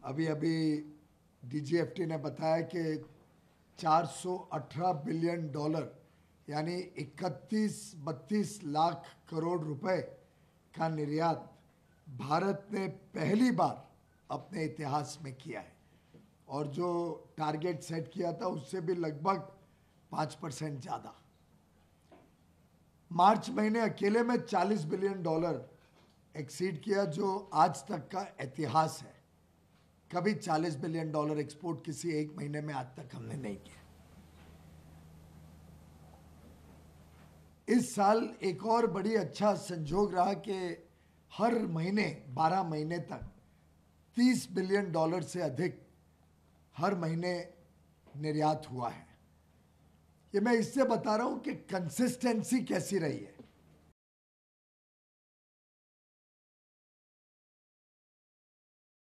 अभी अभी डीजीएफटी ने बताया कि 418 बिलियन डॉलर यानी 31-32 लाख करोड़ रुपए का निर्यात भारत ने पहली बार अपने इतिहास में किया है और जो टारगेट सेट किया था उससे भी लगभग 5% ज़्यादा। मार्च महीने अकेले में 40 बिलियन डॉलर एक्सीड किया, जो आज तक का इतिहास है। कभी 40 बिलियन डॉलर एक्सपोर्ट किसी एक महीने में आज तक हमने नहीं किया। इस साल एक और बड़ी अच्छा संजोग रहा कि हर महीने 12 महीने तक 30 बिलियन डॉलर से अधिक हर महीने निर्यात हुआ है। ये मैं इससे बता रहा हूं कि कंसिस्टेंसी कैसी रही है।